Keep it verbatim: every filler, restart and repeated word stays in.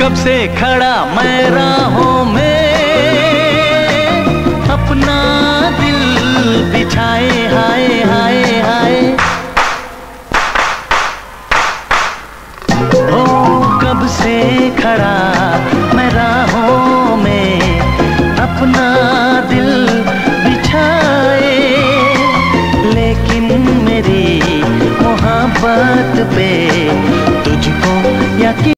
कब से खड़ा मैं राहों में, अपना दिल बिछाए हाय हाय हाय। ओ कब से खड़ा मैं राहों में, अपना दिल बिछाए, लेकिन मेरी मोहब्बत पे